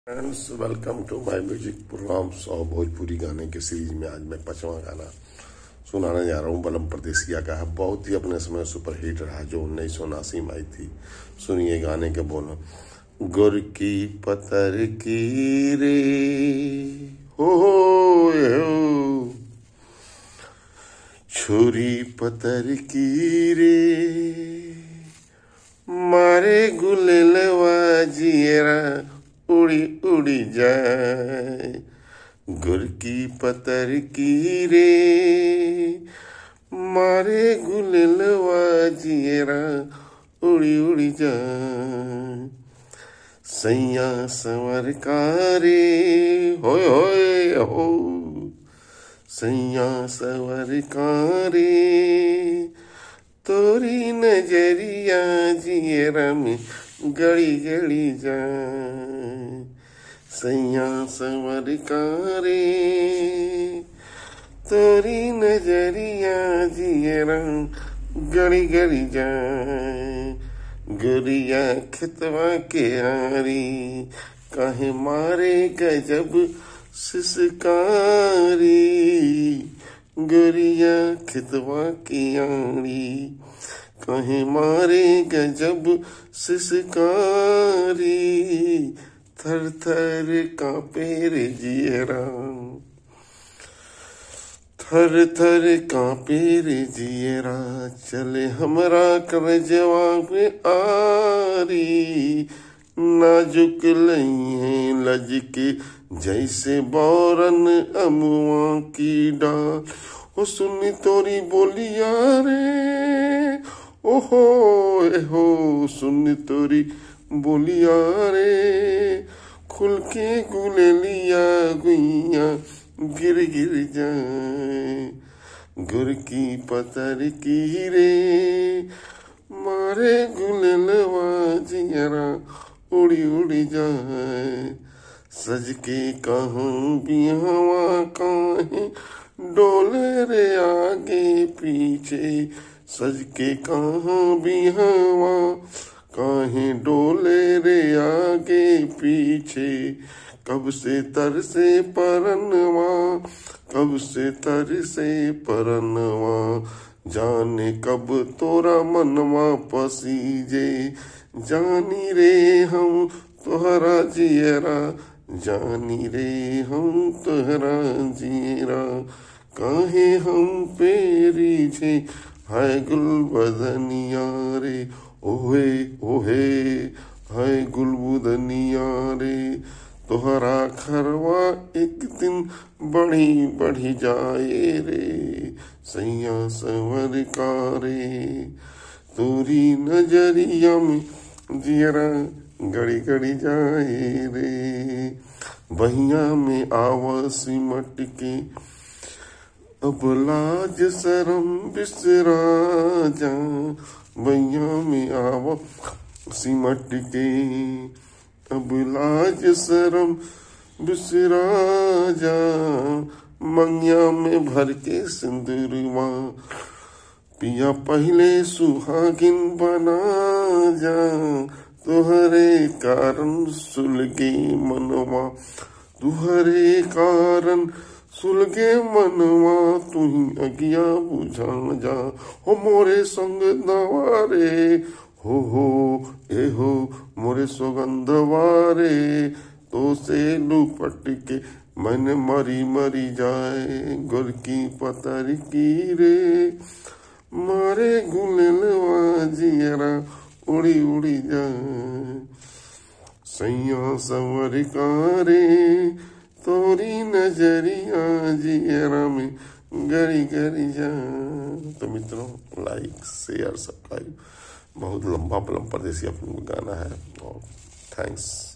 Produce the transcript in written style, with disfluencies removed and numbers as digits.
Friends, welcome to my music programmes और भोजपुरी गाने के सीरीज में आज मैं 5वां गाना सुनाने जा रहा हूँ। बलम परदेसिया का है, बहुत ही अपने समय सुपर हिट रहा जो 1979 में आई थी। सुनिए गाने के बोल। गुर की पतर की रे हो छुरी पतर की रे मारे गुलेलवा जियरा उड़ी उड़ी जाए। गुर की पतर की रे मारे गुलेलवा जियरा उड़ी उड़ी जाए। सैया संवर का रे होय होय हो, सैया संवर का रे तोरी नजरिया जियरा में गड़ी गड़ी जाए। सैया संवर का रे तोरी नजरिया जियरा गड़ी गड़ी जाए। गुरिया खितवा के आरी काहे मारे गजब सिसकारी। गुरिया खितवा की आरी कहीं मारे गजब सिसकारी। थर थर कांपे रे जियरा, थर थर कांपे रे जियरा चले हमरा कर जवाब आरी। नाजुक लई लज के जैसे बौरन अमुआ की डाल। ओ सुनी तोरी बोलिया रे ओहो हो, सुन तोरी बोलिया रे खुल के गुलेलिया गुइया गिर गिर जाए। गुर की पतर की रे मारे गुलेलवा जियरा उड़ी उड़ी जाए। सज के कहाँ बिहावा काहे डोले रे आगे पीछे। सज के कहाँ बिहावा काहे डोले रे आगे पीछे। कब से तरसे परनवा, कब से तरसे परनवा जाने कब तोरा मनवा पसीजे। जानी रे हम तोहरा जियरा, जानी रे हम तोहरा जियरा। काहे हम पेरी छे हाय गुल बदनिया रे ओहे ओहे हाय गुल बदनिया रे। तोहरा खरवा एक दिन बढ़ी बढ़ी जाए रे। सैया संवर का रे तोरी नजरिया में जियरा गड़ी गड़ी जाए रे। बहिया में आवा सिमट के अब लाज शरम बिसरा जा। बहिया में आवा सिमट के अब लाज शरम बिसरा जा। मंगिया में भर के सिंदूरवा पिया पहले सुहागिन बना जा। तुहरे कारण सुलगे मनवा, तुहरे कारण सुलगे मनवा तुही अगिया बुझा जा। हो मोरे संग दवारे हो ए हो मोरे सुगंधवारे तो से लुपट के मन मरी मरी जाए। गुर की पतर की रे मारे गुलेलवा जियरा उड़ी उड़ी जाए। सैया संवर का रे तोरी नजरिया जियरा में गड़ी गड़ी जाए। तो मित्रों, लाइक शेयर सब्सक्राइब। बहुत लंबा बलम परदेसिया गाना है और थैंक्स।